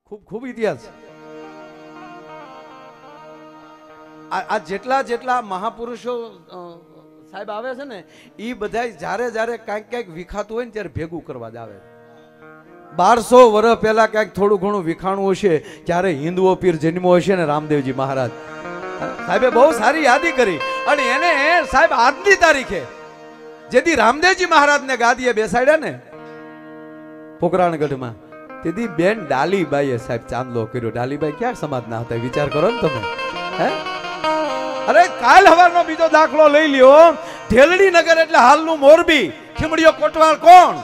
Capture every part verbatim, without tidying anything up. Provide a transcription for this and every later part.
ખૂબ ખૂબ ઇતિહાસ. આ જેટલા જેટલા મહાપુરુષો સાહેબ આવે છે ને એ બધા જ્યારે જ્યારે કાંઈક કાંઈક વિખાતું હોય ને ત્યારે ભેગું કરવા જ આવે. બારસો વર્ષ પહેલા કાંઈક થોડું ઘણું વિખાણું હશે ત્યારે હિન્દુઓ પીર જન્મો હશે ને રામદેવજી મહારાજ સાહેબે બહુ સારી યાદી કરી. અને એને સાહેબ આજની તારીખે જેથી રામદેવજી મહારાજને ગાદીએ બેસાડ્યા ને પોકરાણગઢમાં તેથી બેન ડાલીબાઈએ સાહેબ ચાંદલો કર્યો. ડાલીબાઈ ક્યાં સમાજના હતા વિચાર કરો ને તમે. હે અરે કાલ હવારનો બીજો દાખલો લઈ લ્યો. ઢેલડી નગર એટલે હાલનું મોરબી. ખીમડીયો કોટવાળ કોણ?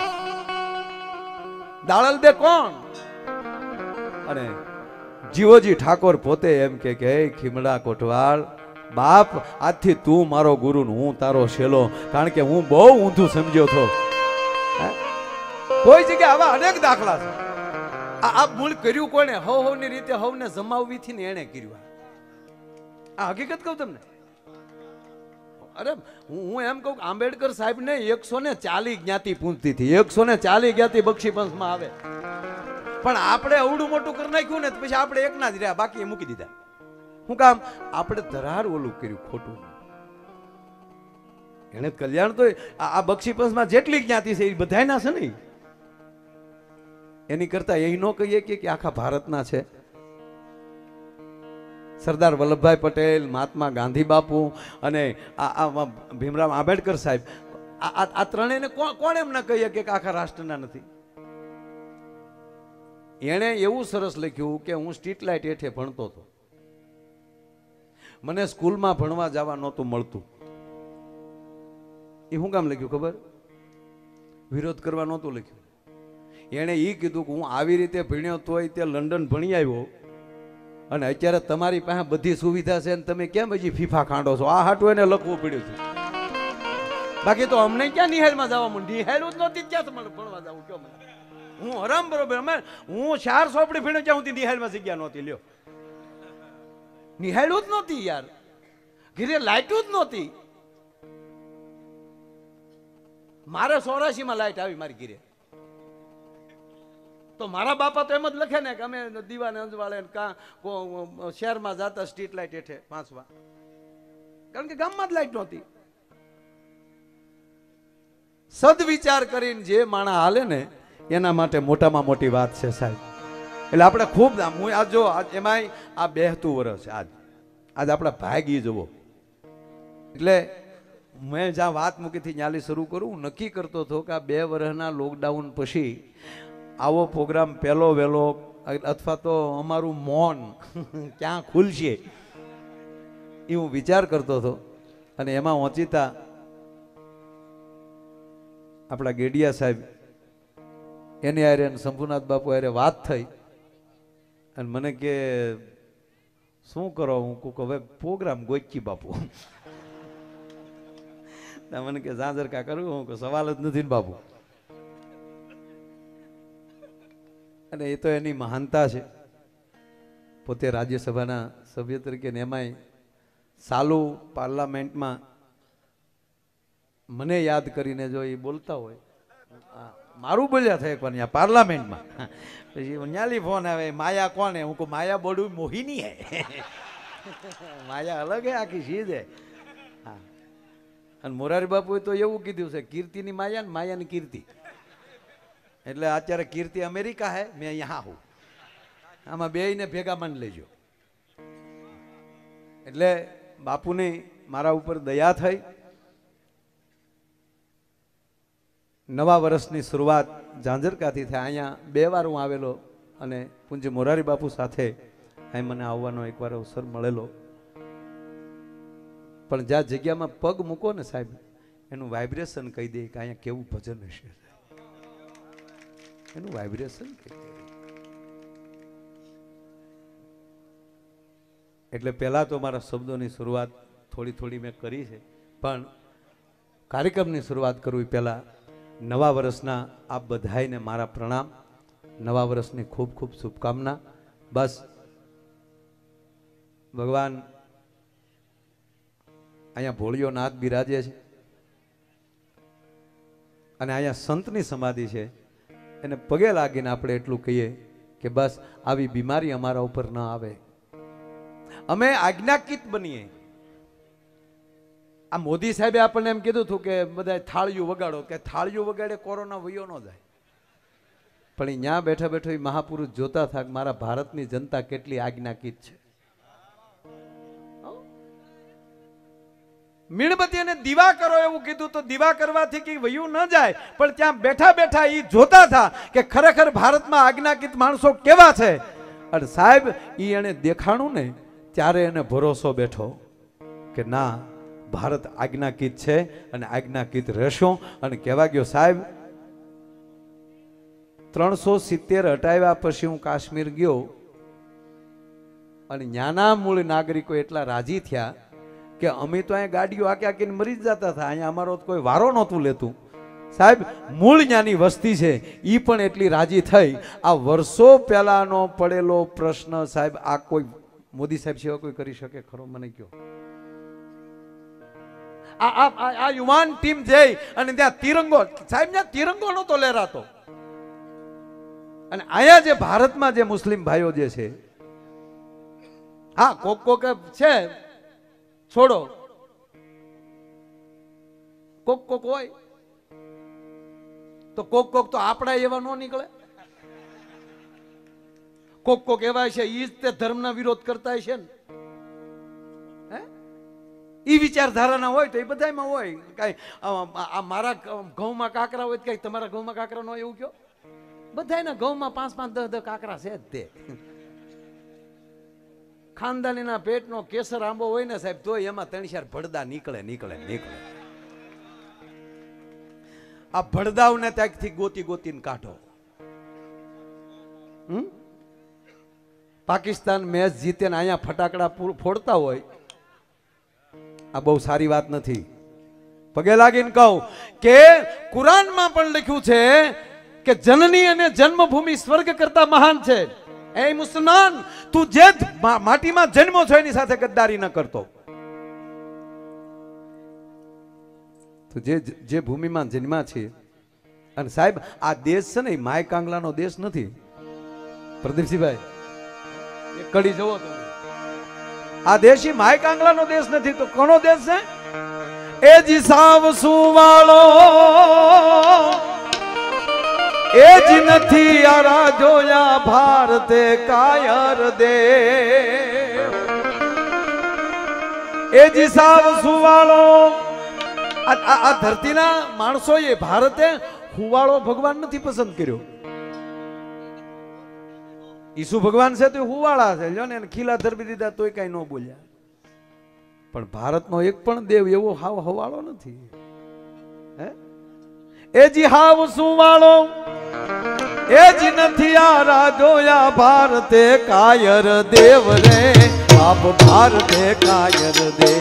દાળલ દે કોણ? અને જીવોજી ઠાકોર પોતે એમ કે કે ખીમડા કોટવાળ બાપ આજથી તું મારો ગુરુ ને હું તારો શેલો. કારણ કે હું બહુ ઊંધું સમજ્યો હતો. કોઈ જગ્યાએ આવા અનેક દાખલા છે. આ મૂળ કર્યું કોને? હવ હવની રીતે હવને જમાવવીથી ને એને કર્યું. આ હકીકત કહું તમને. અરે હું એમ કહું આંબેડકર સાહેબ ને એકસો ને ચાલી જ્ઞાતિ પૂંજતી હતી. એકસો ને ચાલી જ્ઞાતિ બક્ષી પંથમાં આવે. પણ આપણે અવડું મોટું કરી નાખ્યું ને પછી આપણે એકના જ રહ્યા, બાકી મૂકી દીધા. શું કામ? આપણે ધરાર ઓલું કર્યું ખોટું. એને કલ્યાણ તો આ બક્ષી પંથમાં જેટલી જ્ઞાતિ છે એ બધાયના છે ને. એની કરતા એ ન કહીએ કે આખા ભારતના છે. સરદાર વલ્લભભાઈ પટેલ, મહાત્મા ગાંધી બાપુ અને આ ભીમરાવ આંબેડકર સાહેબ આ ત્રણેયને કોણ એમ ના કહીએ કે આખા રાષ્ટ્રના નથી. એણે એવું સરસ લખ્યું કે હું સ્ટ્રીટ લાઇટ હેઠે ભણતો હતો. મને સ્કૂલમાં ભણવા જવા નહોતું મળતું. એ શું કામ લખ્યું ખબર? વિરોધ કરવા નહોતું લખ્યું. એણે એ કીધું કે હું આવી રીતે ભણ્યો તોય તે લંડન ભણી આવ્યો અને અત્યારે તમારી પાસે બધી સુવિધા છે ને તમે કેમ હજી ફીફા ખાંડો છો? આ હાટું એને લખવું પડ્યું છે. બાકી તો અમને ક્યાં નિહાળમાં જવા માંડ? નિહાળું જ નહોતી ક્યાં તમારે ભણવા જવું? કયો મને? હું હરામ બરોબર અમે હું ચાર સોપડી ભણ્યો ત્યાં સુધી નિહાળમાં જગ્યા નહોતી. લ્યો, નિહાળું જ નહોતી યાર. ઘરે લાઇટું જ નહોતી. મારે ચોરાસી માં લાઇટ આવી મારી ઘરે. તો મારા બાપા તો એમ જ લખે ને કે અમે દીવાને અંજવાળે કાં શહેરમાં જતા સ્ટ્રીટ લાઇટ હેઠે વાંચવા. કારણ કે ગામમાં જ લાઇટ નહોતી. સદવિચાર કરીને જે માણસ હાલે ને એના માટે મોટામાં મોટી વાત છે સાહેબ. એટલે આપણે ખૂબ હું આજ જો એમાંય આ બેહતું વર્ષ છે. આજ આજ આપણા ભાગી જવો. એટલે મેં જ્યાં વાત મૂકીથી ન્યાલી શરૂ કરું હું નક્કી કરતો હતો કે આ બે વર્ષના લોકડાઉન પછી આવો પ્રોગ્રામ પહેલો વહેલો અથવા તો અમારું મૌન ક્યાં ખુલશે એ હું વિચાર કરતો હતો. અને એમાં ઓચિતા આપણા ગેડિયા સાહેબ એની હારે શંભુનાથ બાપુ હારે વાત થઈ અને મને કે શું કરો? હું કહું હવે પ્રોગ્રામ ગોચી બાપુ. મને કે ઝાંઝર કા કરું? હું કે સવાલ જ નથી ને બાપુ. અને એ તો એની મહાનતા છે. પોતે રાજ્યસભાના સભ્ય તરીકે ને એમાંય સાલું પાર્લામેન્ટમાં મને યાદ કરીને જો એ બોલતા હોય મારું બોલ્યા થાય એકવાર ત્યાં પાર્લામેન્ટમાં. પછી ન્યાલી ફોન આવે માયા કોને? હું કહું માયા બોડું મોહિની હે. માયા અલગ હે, આખી સીધ હે. હા. અને મોરારી બાપુએ તો એવું કીધું છે કીર્તિની માયા ને માયાની કીર્તિ. એટલે અત્યારે કીર્તિ અમેરિકા હે, મેં યહાં હું. આમાં બે ને ભેગા માન લેજો. એટલે બાપુની મારા ઉપર દયા થઈ. નવા વર્ષની શરૂઆત ઝાંઝરકાથી થાય. અહીંયા બે વાર હું આવેલો અને પૂજ્ય મોરારી બાપુ સાથે અહીં મને આવવાનો એકવાર અવસર મળેલો. પણ જ્યાં જગ્યામાં પગ મૂકો ને સાહેબ એનું વાઇબ્રેશન કહી દે કે અહીંયા કેવું ભજન હશે. એનું વાઇબ્રેશન એટલે પહેલા તો મારા શબ્દોની શરૂઆત થોડી થોડી મેં કરી છે. પણ કાર્યક્રમની શરૂઆત કરવી પહેલા નવા વર્ષના આપ બધાઈને મારા પ્રણામ. નવા વર્ષની ખૂબ ખૂબ શુભકામના. બસ ભગવાન અહીંયા ભોળિયો નાથ બિરાજે છે અને અહીંયા સંતની સમાધિ છે. એને પગે લાગીને આપણે એટલું કહીએ કે બસ આવી બીમારી અમારા ઉપર ન આવે, અમે આજ્ઞાકિત બનીએ. આ મોદી સાહેબે આપણને એમ કીધું હતું કે બધા થાળીઓ વગાડો, કે થાળીઓ વગાડે કોરોના વયો ન જાય. પણ ત્યાં બેઠા બેઠો એ મહાપુરુષ જોતા હતા કે મારા ભારતની જનતા કેટલી આજ્ઞાકિત છે. મીણબત્તી અને દીવા કરો એવું કીધું તો દીવા કરવાથી કે વયું ન જાય, પણ ત્યાં બેઠા બેઠા એ જોતા હતા કે ખરેખર ભારતમાં આજ્ઞાકિત માણસો કેવા છે. અને સાહેબ ઈ એને દેખાણું ને ત્યારે એને ભરોસો બેઠો કે ના, ભારત આજ્ઞાકિત છે અને આજ્ઞાકિત રહેશો. અને કહેવા ગયો સાહેબ ત્રણસો સિત્તેર હટાવ્યા પછી હું કાશ્મીર ગયો અને ન્યાના મૂળ નાગરિકો એટલા રાજી થયા કે અમે તો અહીંયા ગાડીઓ આકે આકીને મરી જ જતા હતા, અહીંયા અમારો કોઈ વારો નહોતું લેતું. સાહેબ મૂળ ન્યાની વસ્તી છે એ પણ એટલી રાજી થઈ. આ વર્ષો પહેલાનો પડેલો પ્રશ્ન સાહેબ આ કોઈ મોદી સાહેબ સિવાય કોઈ કરી શકે ખરો? મને કયો. આ આ યુવાન ટીમ જઈ અને ત્યાં તિરંગો, સાહેબ ત્યાં તિરંગો નહોતો લહેરાતો. અને અહીંયા જે ભારતમાં જે મુસ્લિમ ભાઈઓ જે છે, હા કોક કોક છે છોડો, કોક કોક હોય તો કોક કોક તો આપણા એવા નો નીકળે. કોક કોક એવા છે ઈ જ તે ધર્મના વિરોધ કરતા છે ને, હે ઈ વિચારધારાના હોય તો એ બધામાં હોય. કઈ આ મારા ઘઉંમાં કાકરા હોય કઈ તમારા ઘઉંમાં કાકરા ન હોય એવું કયો? બધાના ઘઉંમાં પાંચ પાંચ દસ દસ કાકરા છે જ તે. ખાનદાનીના પેટનો કેસર આંબો હોય ને સાહેબ તો એમાં ત્રણ ચાર ભડદા નીકળે નીકળે નીકળે. આ ભડદાઓને ત્યાંથી ગોતી ગોતીને કાઢો. હમ પાકિસ્તાન મેચ જીતે ને અહીંયા ફટાકડા ફોડતા હોય, આ બહુ સારી વાત નથી. પગે લાગીને કહું કે કુરાનમાં પણ લખ્યું છે કે જનની અને જન્મભૂમિ સ્વર્ગ કરતા મહાન છે. એ મુસલમાન, તું જે માટીમાં જન્મો છો એની સાથે ગદ્દારી ન કરતો. તો જે જે ભૂમિમાં જન્મા છે, અને સાહેબ આ દેશ છે ને માય કાંગલાનો દેશ નથી. પ્રદીપસિંહભાઈ એક કડી જુઓ તમે, આ દેશ માય કાંગલાનો દેશ નથી તો કોનો દેશ છે? એ જી સાવ સુવાળો એ જ નથી આરા જોયા ભારતે કાયર દે. એ જ સાવ સુવાળો આ ધરતીના માણસોએ ભારતે હુવાળો ભગવાન નથી પસંદ કર્યો. ઈસુ ભગવાન છે તો હુવાળા છે, જો ને ખીલા ધરબી દીધા તોય કઈ ન બોલ્યા. પણ ભારતનો એક પણ દેવ એવો હાવ હવાળો નથી. હે એ જી હાવ સુવાળો એ જ નથી આરા જોયા ભારતે કાયર દેવ રે, બાપ ભારતે કાયર દે.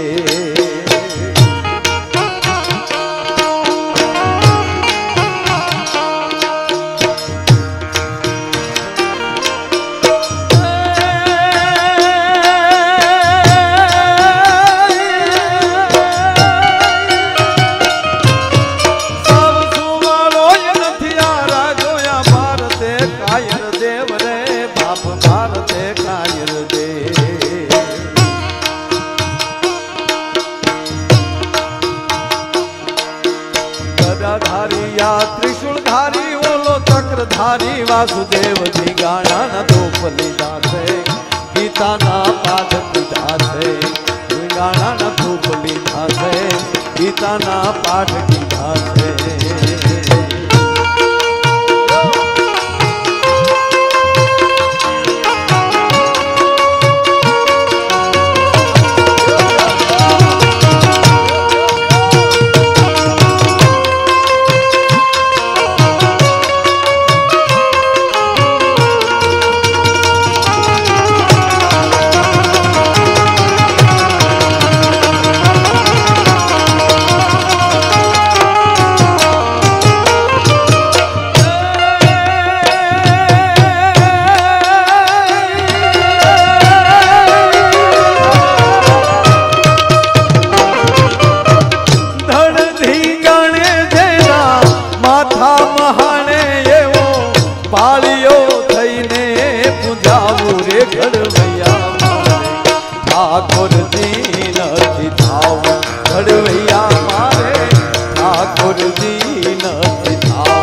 ત્રિશુળધારી ઓલો ચક્રધારી વાસુદેવજી ગાણા ધૂપ લીધા છે, ગીતાના પાઠ લીધા છે. ગાણા ધૂપ લીધા છે, ગીતાના પાઠ લીધા છે. खोडावू रे घड़वैया मारे ठाकुर जी નથી થાવું ઘડવૈયા મારે ઠાકોર જી નથી થાવું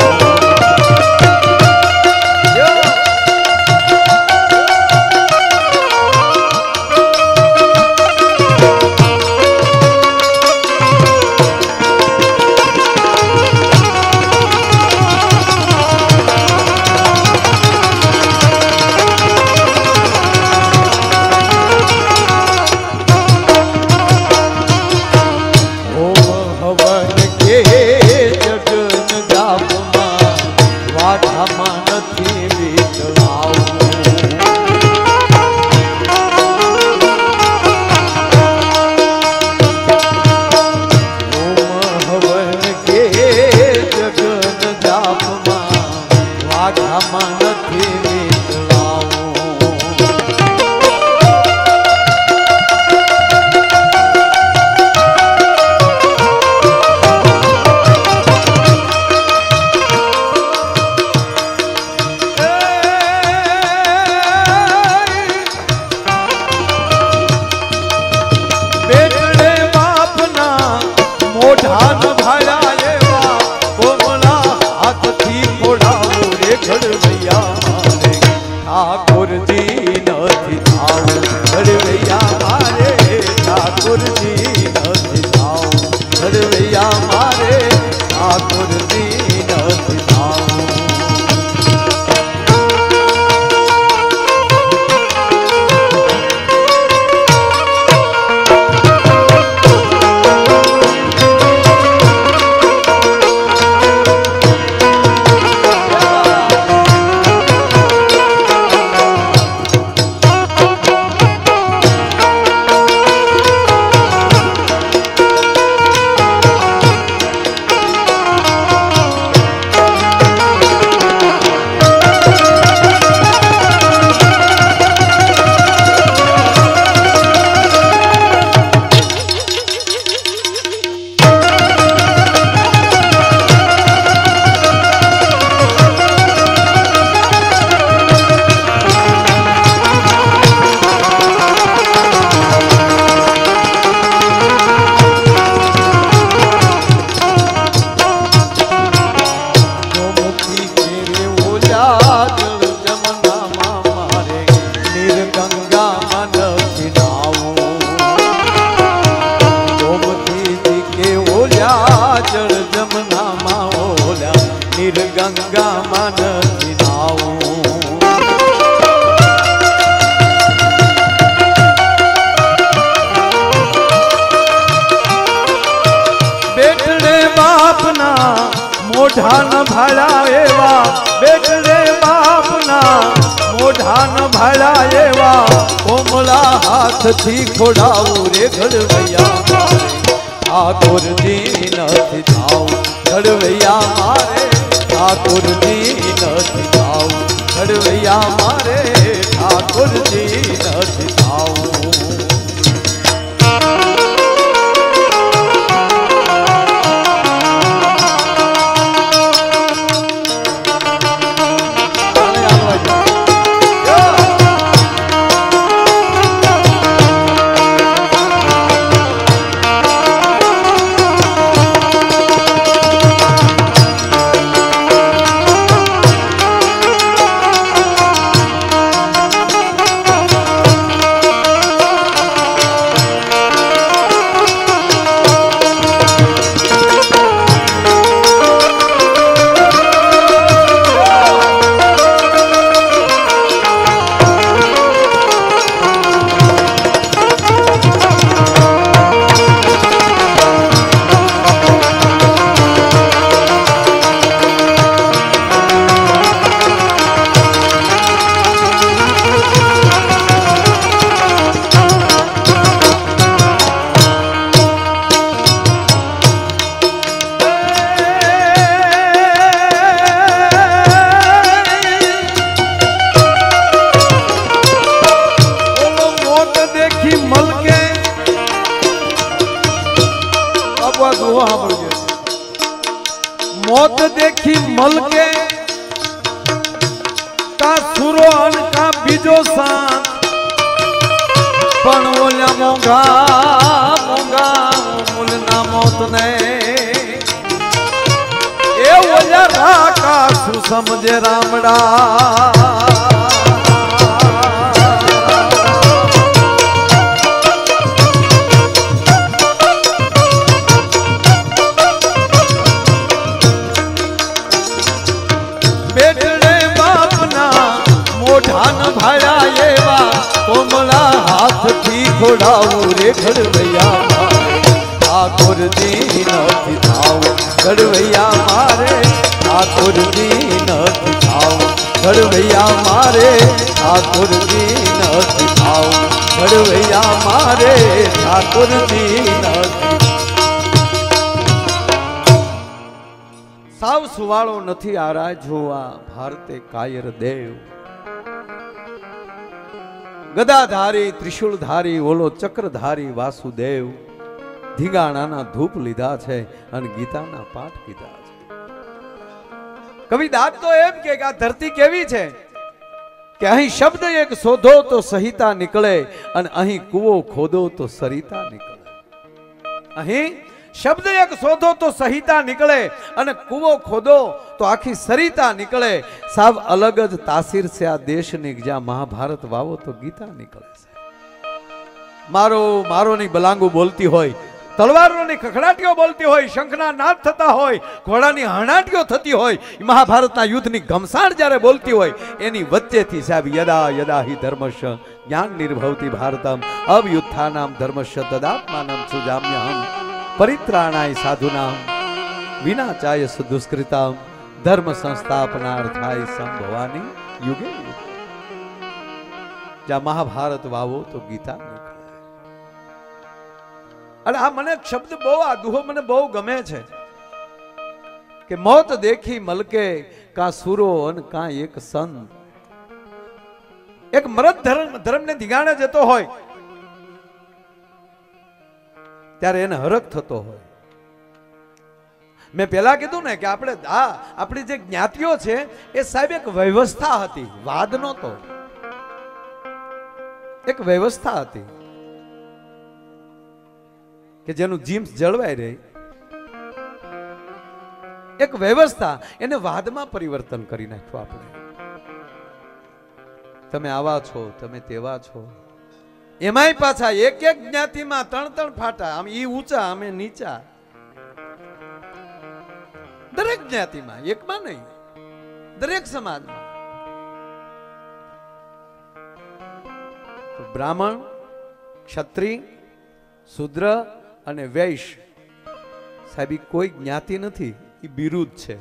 ठाकुर जी નથી થાવું ઘડવૈયા મારે ઠાकुर जी નથી થાવું ઘડવૈયા મારે ઠાकुर जी નથી થાવું गंगा मन नाऊ बेटड़े बापना मोढ़ा न भला एवा बेटड़े बापना मोढ़ा न भला एवा कोमला हाथ थी खोडावू रे घड़वैया मारे ठाकुर जी નથી થાવું ઘડવૈયા મારે ठाकुर जी નથી થાવું ઘડવૈયા મારે ठाकुर जी નથી થાવું मौत देखी मल के का सुरो का બીજો સાથ પણ ઓલ્યા મોંઘા મોંઘા મૂલના મોતને એ ઓલ્યા રાકા શું સમજે રામડા ખોડાવું રે ઘડવૈયા ઠાકોરજી નથી થાવ ઘડવૈયા મારે ઠાકોરજી નથી થાવ ઘડવૈયા મારે ઠાકોરજી નથી થાવ ઘડવૈયા મારે ઠાકોરજી નથી સાવ સુવાળો નથી આરા જોવા ભારતે કાયર દેવ ગદાધારી ત્રિશુલધારી ઓલો ચક્રધારી વાસુદેવ ધીંગાણાના ધૂપ લીધા છે અને ગીતાના પાઠ કીધા છે કવિ દાદ તો એમ કે આ ધરતી કેવી છે કે અહીં શબ્દ એક શોધો તો સહિતા નીકળે અને અહીં કૂવો ખોદો તો સરિતા નીકળે અહીં શબ્દ એક શોધો તો સહિતા નીકળે અને કૂવો ખોદો તો આખી સરિતા નીકળે સાવ અલગ જ તાસીર છે આ દેશની જ્યાં મહાભારત વાવો તો ગીતા નીકળે છે મારો મારો ની બલાંગુ બોલતી હોય તલવારોની ખખડાટીઓ બોલતી હોય શંખના નાદ થતા હોય ઘોડાની હણાટીઓ થતી હોય મહાભારતના યુદ્ધની ઘમસાણ જ્યારે બોલતી હોય એની વચ્ચેથી સાહેબ યદા યદા હિ ધર્મશ જ્ઞાન નિર્ભવતી ભારતમ અવયુત્થાનામ ધર્મશ તદાત્માનમ સુજામ્યહમ પરિત્રાણાય સાધુનામ વિનાચાય દુષ્કૃતામ ધર્મ સંસ્થાપનાર્થાય સંભવાની યુગે જ્યાં મહાભારત વાવો તો ગીતા નીકળે અને આ મને શબ્દ બહુ આ દુહો મને બહુ ગમે છે કે મોત દેખી મલકે કા સુરો અને કા એક સંત એક મરદ ધર્મ ધર્મને ધીગાણે જતો હોય ત્યારે એને હરખ થતો હોય મેં પેલા કીધું ને કે આપણે આ આપણી જે જ્ઞાતિઓ છે એ સાહેબ એક વ્યવસ્થા હતી વાદ નહોતો એક વ્યવસ્થા હતી કે જેનું જીમ્સ જળવાઈ રહે એક વ્યવસ્થા એને વાદમાં પરિવર્તન કરી નાખ્યું આપણે તમે આવા છો તમે તેવા છો એમાંય પાછા એક એક જ્ઞાતિમાં ત્રણ ત્રણ ફાટા આમ ઈ ઊંચા અમે નીચા દરેક જ્ઞાતિમાં એકમાં નહીં દરેક સમાજમાં બ્રાહ્મણ ક્ષત્રિય શૂદ્ર અને વૈશ્ય સાહેબ કોઈ જ્ઞાતિ નથી એ બિરુદ છે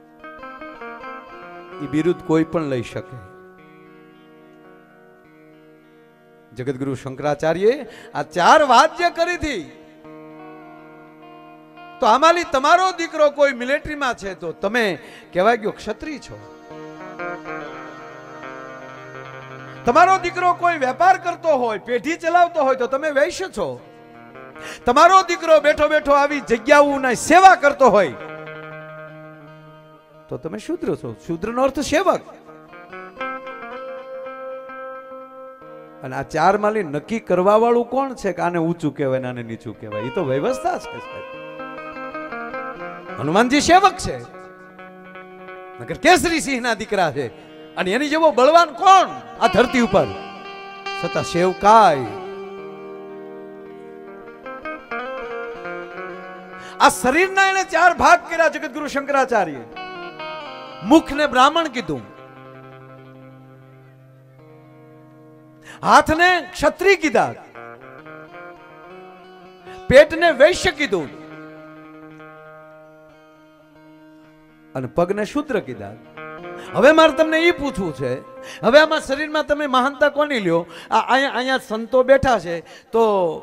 એ બિરુદ કોઈ પણ લઈ શકે જગતગુરુ શંકરાચાર્ય આ ચાર વાત જે કરી હતી તો આમાંથી તમારો દીકરો કોઈ મિલિટરીમાં છે તો તમે કહેવાય ગયો ક્ષત્રિય છો તમારો દીકરો કોઈ વેપાર કરતો હોય પેઢી ચલાવતો હોય તો તમે વૈશ્ય છો તમારો દીકરો બેઠો બેઠો આવી જગ્યાઓની સેવા કરતો હોય તો તમે શૂદ્ર છો શૂદ્રનો અર્થ સેવક અને આ ચાર માલી નક્કી કરવા વાળું કોણ છે કે આને ઊંચું કહેવાય આને નીચું કહેવાય એ તો વ્યવસ્થા છે હનુમાનજી સેવક છે નકર કેસરી સિંહ ના દીકરા છે અને એની જેવો બળવાન કોણ આ ધરતી ઉપર છતાં સેવકાય આ શરીરના એને ચાર ભાગ કર્યા જગતગુરુ શંકરાચાર્ય મુખ ને બ્રાહ્મણ કીધું હાથને ક્ષત્રિય કીધા પેટને વૈશ્ય કીધું અને પગને શૂદ્ર કીધા હવે મારે તમને એ પૂછવું છે હવે આમાં શરીરમાં તમે મહાનતા કોની લ્યો અહીંયા અહીંયા સંતો બેઠા છે તો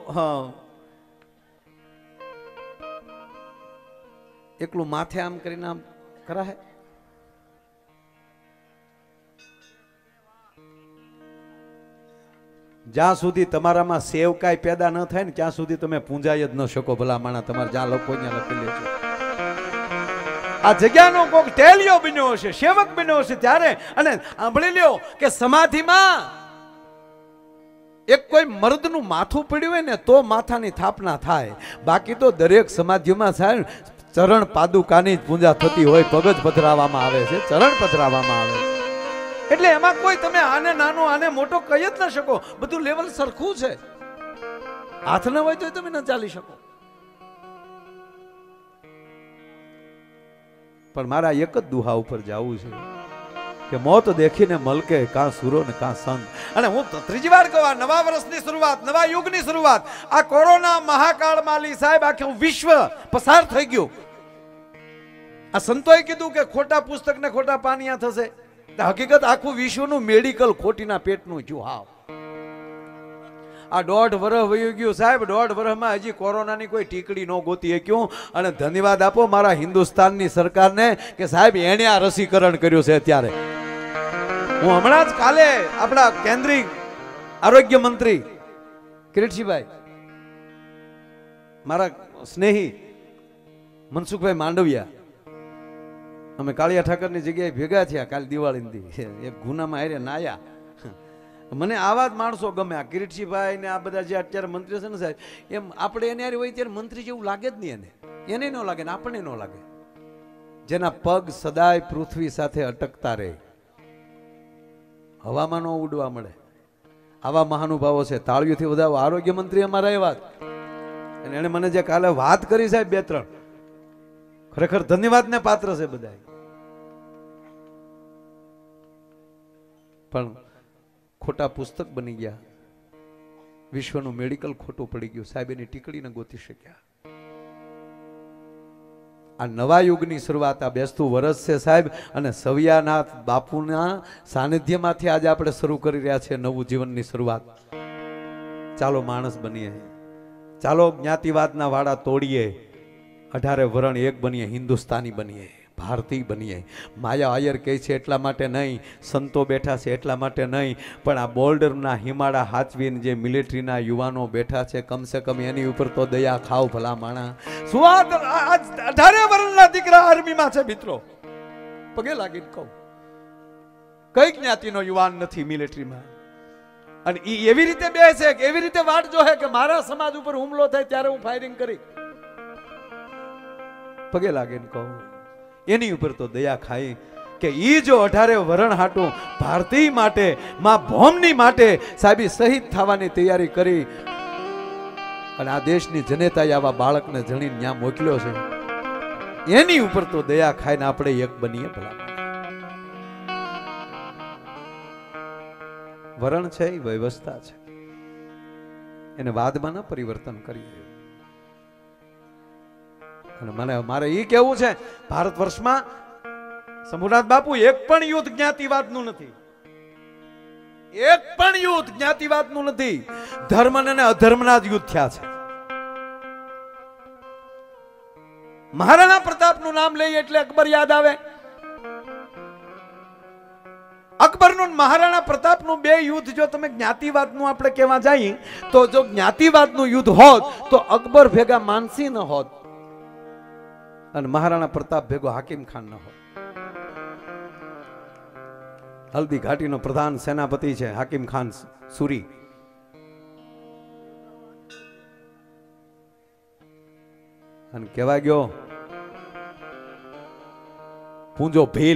એકલું માથે આમ કરીને આમ કરાય જ્યાં સુધી તમારામાં સેવકાઈ પેદા ન થાય ને ત્યાં સુધી તમે પૂંજાઈ જ ન શકો ભલા માણા તમારે જ્યાં લોકો ત્યાં લખી લેજો આ જગ્યાનો કોક ટેલિયો બન્યો હશે સેવક બન્યો હશે ત્યારે અને સાંભળી લ્યો કે સમાધિમાં એક કોઈ મર્દનું માથું પડ્યું હોય ને તો માથાની થાપના થાય, બાકી તો દરેક સમાધિઓમાં સાહેબ ચરણ પાદુકાની જ પૂજા થતી હોય, પગ જ પધરાવવામાં આવે છે, ચરણ પધરાવવામાં આવે. એટલે એમાં કોઈ તમે આને નાનો આને મોટો કહી જ ન શકો, બધું લેવલ સરખું છે. હાથ ન હોય તો તમે ન ચાલી શકો. પણ મારા એક જ દુહા ઉપર જવું છે કે મોત દેખીને મલકે કાં સુરો ને કાં સંગ. અને હું ત્રીજી વાર કહું, નવા વર્ષની શરૂઆત, નવા યુગની શરૂઆત, આ કોરોના મહાકાળમાં સાહેબ આખું વિશ્વ પસાર થઈ ગયું. આ સંતોએ કીધું કે ખોટા પુસ્તક ને ખોટા પાનિયા થશે, હકીકત આખું વિશ્વનું મેડિકલ ખોટીના પેટનું થયું. હાવ આ દોઢ વર્ષ વયું ગયું સાહેબ, દોઢ વર્ષમાં હજી કોરોનાની કોઈ ટીકડી ન ગોતી શક્યું. અને ધન્યવાદ આપો મારા હિન્દુસ્તાનની સરકારને કે સાહેબ એણે આ રસીકરણ કર્યું છે. અત્યારે હું હમણાં જ કાલે આપણા કેન્દ્રીય આરોગ્ય મંત્રી કિરીટસિંહભાઈ, મારા સ્નેહી મનસુખભાઈ માંડવિયા, અમે કાળિયા ઠાકરની જગ્યાએ ભેગા થયા કાલે દિવાળીની. એક ગુનામાં હારે નાયા. મને આવા જ માણસો ગમે, આ કિરીટસિંહભાઈ ને આ બધા જે અત્યારે મંત્રી છે ને સાહેબ, એમ આપણે એને યાર હોય ત્યારે મંત્રી જેવું લાગે જ નહીં. એને એને ન લાગે ને આપણને ન લાગે. જેના પગ સદાય પૃથ્વી સાથે અટકતા રહે, હવામાં ન ઉડવા મળે, આવા મહાનુભાવો છે. તાળીઓથી વધાવો. આરોગ્ય મંત્રી અમારા એ વાત, અને એને મને જે કાલે વાત કરી સાહેબ બે ત્રણ, ખરેખર ધન્યવાદને પાત્ર છે બધા. પણ ખોટા પુસ્તક બની ગયા, વિશ્વનું મેડિકલ ખોટું પડી ગયું સાહેબ, એની ટીકડીને ગોતી શક્યા. આ નવા યુગની શરૂઆત, આ બેસતું વર્ષ છે સાહેબ, અને સવિયાનાથ બાપુના સાનિધ્યમાંથી આજે આપણે શરૂ કરી રહ્યા છીએ નવું જીવનની શરૂઆત. ચાલો માણસ બનીએ, ચાલો જ્ઞાતિવાદના વાડા તોડીએ, અઢારે વરણ એક બનીએ, હિન્દુસ્તાની બનીએ, ભારતીય બનીએ. માયા આયર કહે છે એટલા માટે નહીં, સંતો બેઠા છે એટલા માટે નહીં, પણ આ બોર્ડરના હિમાડા હાચવીને જે મિલિટરીના યુવાનો બેઠા છે, કમસે કમ એની ઉપર તો દયા ખાવ ભલા માણા. શું આ અઢારે વર્ષના દીકરા આર્મીમાં છે મિત્રો, પગે લાગીને કહું, કઈ જ્ઞાતિનો યુવાન નથી મિલિટરીમાં. અને એ એવી રીતે બેસે કે એવી રીતે વાટ જોહે કે મારા સમાજ ઉપર હુમલો થાય ત્યારે હું ફાયરિંગ કરી. પગે લાગીને કહું, એની ઉપર તો દયા ખાઈ કે ઈ જો અઢારે વરણ હાટું ભારતીય માટે, માં ભૌમની માટે સાહેબી શહીદ થવાની તૈયારી કરી, અને આ દેશની જનતાએ આવા બાળકને જણીને ત્યાં મોકલ્યો છે. એની ઉપર તો દયા ખાઈને આપણે એક બનીએ ભલા. વરણ છે એ વ્યવસ્થા છે, એને વાદમાં ન પરિવર્તન કરીએ. અને મને મારે એ કેવું છે, ભારત વર્ષમાં શંભુનાથ બાપુ એક પણ યુદ્ધ જ્ઞાતિવાદનું નથી, એક પણ યુદ્ધ જ્ઞાતિવાદનું નથી, ધર્મ અને અધર્મના જ યુદ્ધ થયા છે. મહારાણા પ્રતાપનું નામ લઈએ એટલે અકબર યાદ આવે. અકબરનું મહારાણા પ્રતાપનું બે યુદ્ધ જો તમે જ્ઞાતિવાદનું આપણે કહેવા જઈએ તો, જો જ્ઞાતિવાદનું યુદ્ધ હોત તો અકબર ભેગા માનસી ન હોત અને મહારાણા પ્રતાપ ભેગો હાકિમ ખાન ન હોત. હલ્દી ઘાટીનો પ્રધાન સેનાપતિ છે હાકિમ ખાન સુરી. અને કહેવાય ગયો પૂંજો ભીલ,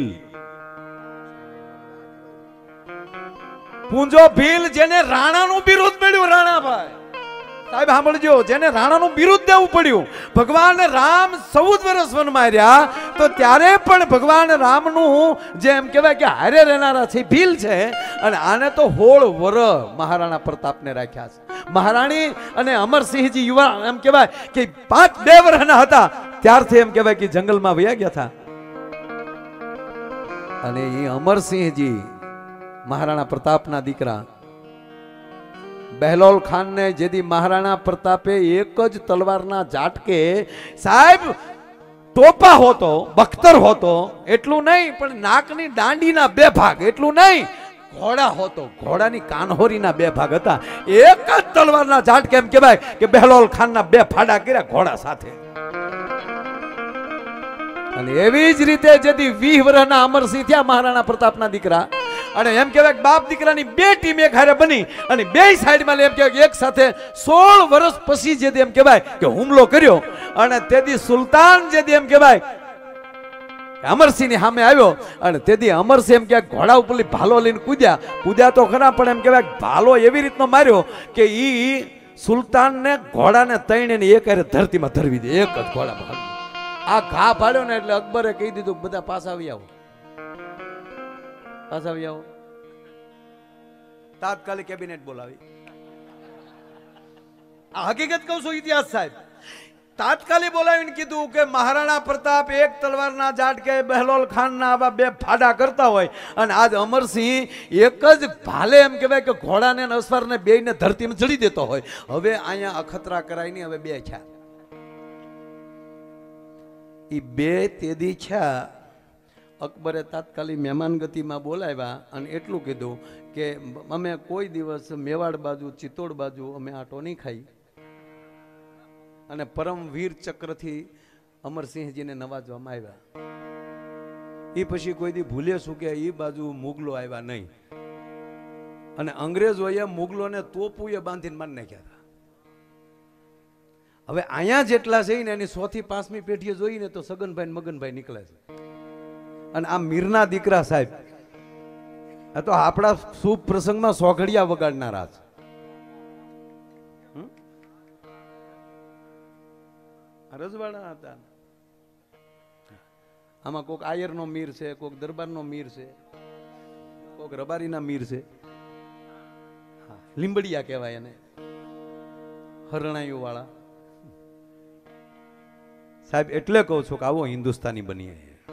પૂંજો ભીલ જેને રાણાનું બિરુદ મળ્યું. રાણાભાઈ સાહેબ સાંભળજો, જેને રાણાનું બિરુદ દેવું પડ્યું. ભગવાન રામ ચૌદ વર્ષ વનમાં રહ્યા તો ત્યારે પણ ભગવાન રામનું જે એમ કહેવાય કે હારે રહેનારા છે ભીલ છે, અને આને તો હોળ વર મહારાણા પ્રતાપને રાખ્યા છે. મહારાણી અને અમરસિંહજી યુવા એમ કહેવાય કે પાંચ બે વર્ષના હતા ત્યારથી એમ કહેવાય કે જંગલમાં વયા ગયા હતા. અને એ અમરસિંહજી મહારાણા પ્રતાપના દીકરા બહેલોલ ખાન ને જેદી મહારાણા પ્રતાપે એક જ તલવારના ઝાટકે સાહેબ ટોપા હોતો, બખ્તર હોતો, એટલું નહીં પણ નાકની દાંડીના બે ભાગ, એટલું નહીં ઘોડા હોતો, ઘોડાની કાનહોરીના બે ભાગ હતા. એક જ તલવારના ઝાટકે એમ કહેવાય કે બહેલોલ ખાનના બે ફાડા કર્યા ઘોડા સાથે. અને એવી જ રીતે જેથી વીસ વર્ષના અમરસિંહ થયા મહારાણા પ્રતાપના દીકરા, અને એમ કહેવાય કે બાપ દીકરાની બે ટીમ એક હારે બની અને બે સાઈડમાં એમ કહેવાય એક સાથે સોળ વર્ષ પછી જે એમ કહેવાય કે હુમલો કર્યો અને તેથી સુલતાન જે એમ કહેવાય અમરસિંહ ની સામે આવ્યો અને તેથી અમરસિંહ એમ કે ઘોડા ઉપર ભાલો લઈને કૂદ્યા કૂદ્યા તો ખરા પણ એમ કહેવાય ભાલો એવી રીતનો માર્યો કે ઈ સુલતાન ને ઘોડાને તઈને એક હારે ધરતીમાં ધરવી દે એક જ ઘોડા ભાગ આ ઘા પાડ્યો ને એટલે અકબરે કહી દીધું બધા પાછા આવી આવો પાછા આવી આવો તાત્કાલિક કેબિનેટ બોલાવી આ હકીકત કહું છું ઇતિહાસ સાહેબ તાત્કાલિક બોલાવીને કીધું કે મહારાણા પ્રતાપ એક તલવારના ઝાટકે બહેલોલ ખાનના આવા બે ફાડા કરતા હોય અને આજ અમરસિંહ એક જ ભાલે એમ કહેવાય કે ઘોડાને અને અસવારને બેયને ધરતીમાં ચડી દેતો હોય હવે અહીંયા અખતરા કરાય નહીં હવે બે છે ઈ બે તેદી છે અકબરે તાત્કાલિક મહેમાન ગતિમાં બોલાવ્યા અને એટલું કીધું કે અમે કોઈ દિવસ મેવાડ બાજુ ચિત્તોડ બાજુ અમે આટો નહીં ખાઈ અને પરમવીર ચક્રથી અમરસિંહજીને નવાજવામાં આવ્યા એ પછી કોઈ દી ભૂલે શું કે એ બાજુ મુગલો આવ્યા નહીં અને અંગ્રેજોએ મુગલોને તોપુએ બાંધીને મારી નાખ્યા હતા હવે અહીંયા જેટલા છે ને એની સો થી પાંચમી પેઢીએ જોઈને તો સગનભાઈ મગનભાઈ નીકળે છે અને આ મીરના દીકરા સાહેબ આ તો આપણા શુભ પ્રસંગમાં સોઘડિયા વગાડનારા છે રજવાડા હતા આમાં કોક આયરનો મીર છે કોક દરબારનો મીર છે કોક રબારીના મીર છે લીંબડિયા કહેવાય એને હરણાઈઓ વાળા સાહેબ એટલે કહું છું કે આવો હિન્દુસ્તાની બનીએ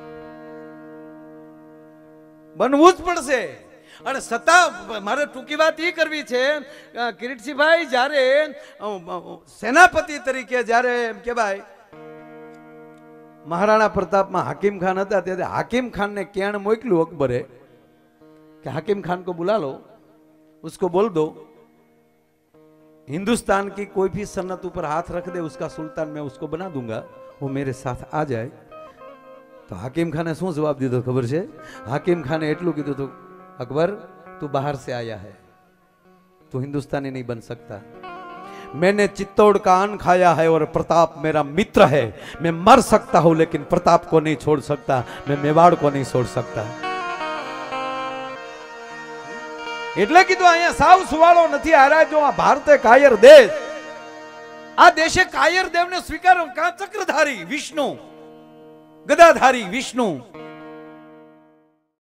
બનવું જ પડશે અને સત્તા મારે ટૂંકી વાત એ કરવી છે કિરીટસિંહભાઈ જ્યારે સેનાપતિ તરીકે જ્યારે એમ કહેવાય મહારાણા પ્રતાપમાં હાकिम खान હતા ત્યારે हाकिम खान ने કેણ મોકલ્યું અકબરે कि हाकिम खान को बुला लो उसको बोल दो हिंदुस्तान की कोई भी सन्नत ऊपर हाथ रख दे उसका सुल्तान मैं उसको बना दूंगा वो मेरे साथ आ जाए तो हाकिम खान ने શું જવાબ દીધો ખબર છે हाकिम खान ने એટલું કીધું હતું अकबर तू बाहर से आया है तू हिंदुस्तानी नहीं बन सकता मैंने चित्तौड़ का अन्न खाया है और प्रताप मेरा मित्र है मैं मर सकता हूं लेकिन प्रताप को नहीं छोड़ सकता मैं मेवाड़ को नहीं छोड़ सकता એટલે કીધું અહીંયા સાવ સુવાળો નથી હારા જો આ ભારતે કાયર દેશ આ દેશે કાયર દેવને સ્વીકારો કા ચક્રધારી વિષ્ણુ ગદાધારી વિષ્ણુ